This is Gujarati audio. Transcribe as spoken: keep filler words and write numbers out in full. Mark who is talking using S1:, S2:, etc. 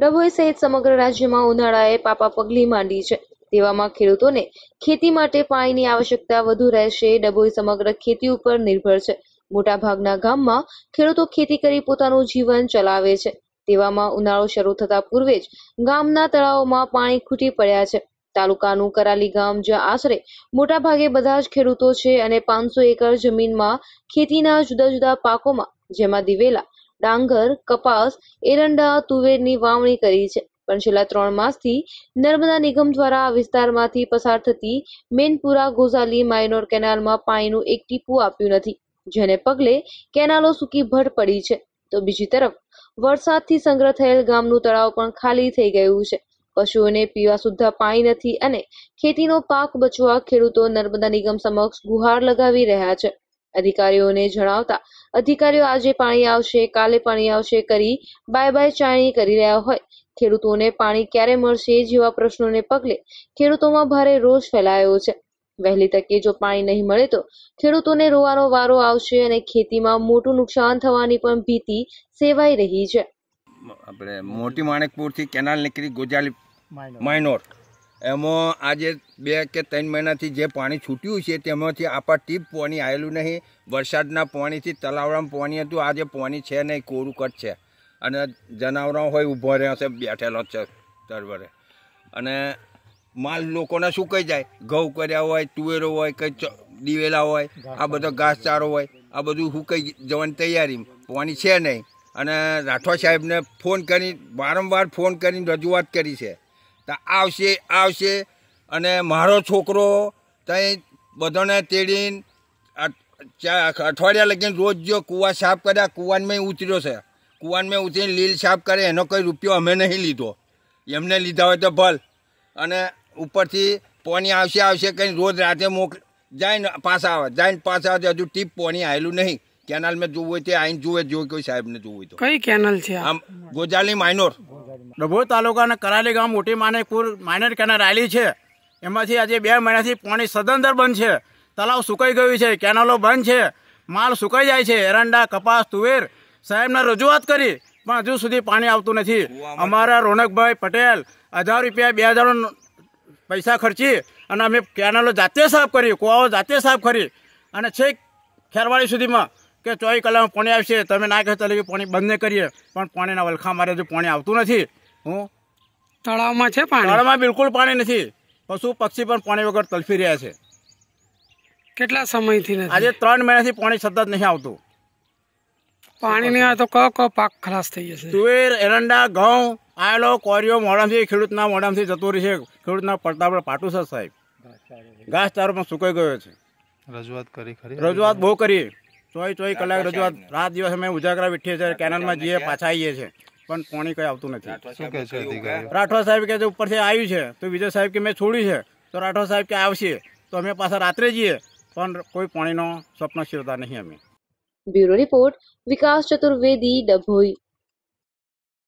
S1: ડભોઈ સહિત સમગ્ર રાજ્યમાં ઉનાળાએ પાપા પગલી માંડી છે। તેવામાં ખેડૂતોને ખેતી માટે પાણીની આવશ્યકતા વધુ રહેશે। ડભોઈ સમગ્ર ખેતી ઉપર નિર્ભર છે। મોટાભાગના ગામમાં ખેડૂતો ખેતી કરી પોતાનું જીવન ચલાવે છે। તેવામાં ઉનાળો શરૂ થતા પૂર્વે જ ગામના તળાવોમાં પાણી ખૂટી પડ્યા છે। તાલુકાનું કરાલી ગામ જ્યાં આશરે મોટાભાગે બધા જ ખેડૂતો છે અને પાંચસો એકર જમીનમાં ખેતીના જુદા જુદા પાકોમાં જેમાં દિવેલા, ડાંગર, કપાસ, એરંડા, તુવેરની વાવણી કરી છે। પણ છેલ્લા ત્રણ માસથી નર્મદા નિગમ દ્વારા આ વિસ્તારમાંથી પસાર થતી મેનપુરા ગોઝાલી માઇનોર કેનાલમાં પાણીનું એક ટીપું આપ્યું નથી, જેને પગલે કેનાલો સૂકી ભટ પડી છે। તો બીજી તરફ વરસાદથી સંગ્રહ થયેલ ગામનું તળાવ પણ ખાલી થઈ ગયું છે। પશુઓને પીવા સુદ્ધા પાણી નથી અને ખેતીનો પાક બચવા ખેડૂતો નર્મદા નિગમ સમક્ષ ગુહાર લગાવી રહ્યા છે। અધિકારીઓને જણાવતા અધિકારીઓ આજે પાણી આવશે, કાલે પાણી આવશે કરી બાય બાય ચાણી કરી રહ્યા હોય। ખેડૂતોને પાણી ક્યારે મળશે જેવા પ્રશ્નોને પગલે ખેડૂતોમાં ભારે રોષ ફેલાયો છે। વહેલી તકે જો પાણી નહીં મળે તો ખેડૂતોને રોવાનો વારો આવશે અને ખેતીમાં મોટું નુકસાન થવાની પણ ભીતિ સેવાઈ રહી છે।
S2: આપણે મોટી માણેકપુરથી કેનાલ નીકળી ગોજાલી માઇનોર, એમાં આજે બે કે ત્રણ મહિનાથી જે પાણી છૂટ્યું છે તેમાંથી આપણા ટીપ પાણી આવેલું નહીં। વરસાદના પાણીથી તલાવડામાં પાણી હતું, આજે પાણી છે નહીં, કોરું કટ છે અને જનાવરો હોય ઊભો રહ્યો છે, બેઠેલો છે તરવરે અને માલ લોકોને સુકાઈ જાય। ઘઉં કર્યા હોય, તુવેરો હોય, કંઈ દિવેલા હોય, આ બધો ઘાસચારો હોય, આ બધું સુકાઈ જવાની તૈયારી, પાણી છે નહીં। અને રાઠોડ સાહેબને ફોન કરી વારંવાર ફોન કરીને રજૂઆત કરી છે તો આવશે આવશે અને મારો છોકરો ત્યાં બધાને તેડીને અઠવાડિયા લગીને રોજ જો કૂવા સાફ કર્યા, કૂવાનમાં ઉતર્યો છે, કૂવાનમાં ઉતરીને લીલ સાફ કરે, એનો કોઈ રૂપિયો અમે નહીં લીધો, એમને લીધા હોય તો ભલ। અને ઉપરથી પાણી આવશે આવશે કંઈ રોજ રાતે મોક જાય ને પાછા આવે, જાય ને પાછા આવે, હજુ ટીપ પાણી આવેલું નહીં। કેનાલ મેં જોવું હોય તે આવીને જુએ, જો કોઈ સાહેબને જોવું હોય તો।
S3: કઈ કેનાલ છે?
S2: આમ ગોજાલી માઇનોર,
S4: ડભોઈ તાલુકાના કરાલી ગામ મોટી માનેકપુર માઇનર કેનાલ આવેલી છે। એમાંથી આજે બે મહિનાથી પાણી સદંતર બંધ છે, તળાવ સુકાઈ ગયું છે, કેનાલો બંધ છે, માલ સુકાઈ જાય છે। એરંડા, કપાસ, તુવેર સાહેબને રજૂઆત કરી પણ હજુ સુધી પાણી આવતું નથી। અમારા રોનકભાઈ પટેલ હજાર રૂપિયા બે હજાર પૈસા ખર્ચી અને અમે કેનાલો જાતે સાફ કરી, કુવાઓ જાતે સાફ કરી અને છેક ખેરવાડી સુધીમાં કે ચોવીસ કલાકમાં પાણી આવશે, તમે ના કહે ચાલે કે પાણી બંધ નહીં કરીએ, પણ પાણીના વલખા મારે હજુ પાણી આવતું નથી। હું
S3: તળાવમાં છે પાણી?
S4: તળાવમાં બિલકુલ પાણી નથી, પશુ પક્ષી પણ પાણી વગર તલફી રહ્યા છે।
S3: કેટલા સમયથી નથી?
S4: આજે ત્રણ મહિનાથી પાણી સતત નહીં આવતું।
S3: પાણી નહીં આવે તો કયો કયો પાક ખલાસ થઈ જશે?
S4: તુવેર, એરંડા, ઘઉં આવેલો કોરીઓ મોડામથી ખેડૂતના મોડામથી જતો રહે છે। ખેડૂતના પડતા પર પાટું છે સાહેબ, ઘાસચારો પણ સુકાઈ ગયો છે।
S5: રજૂઆત કરી ખરી?
S4: રજૂઆત બહુ કરી, ચોવીસ ચોવીસ કલાક રજૂઆત, રાત દિવસ અમે ઉજાગરા બેઠીએ છીએ, કેનાલમાં જઈએ પાછા આવીએ છીએ પણ પાણી કંઈ આવતું નથી।
S5: શું કહે છે અધિકારીઓ?
S4: રાઠોડ સાહેબ કે ઉપરથી આવ્યું છે તો વિજય સાહેબ કે મેં છોડ્યું છે, તો રાઠોડ સાહેબ કે આવશે તો અમે પાછા રાત્રે જઈએ પણ કોઈ પાણીનો સ્વપ્ન શીરતા નહીં અમે।
S1: Bureau report, Vikas Chaturvedi, Dabhoi.